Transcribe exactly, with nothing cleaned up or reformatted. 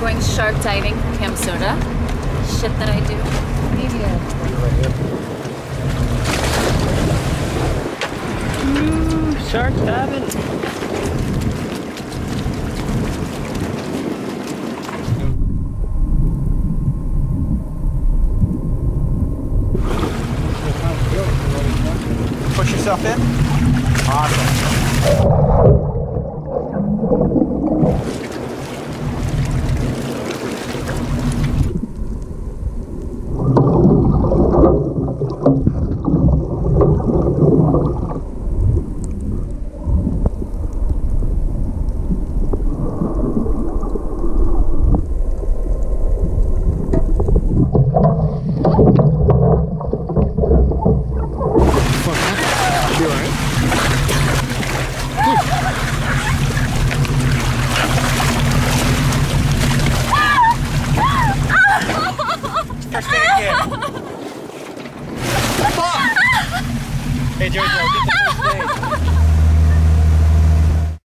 going shark diving for Cam Soda. Shit that I do. Maybe Ooh, shark diving. Push yourself in. Awesome. Hey Jojo, get the first aid.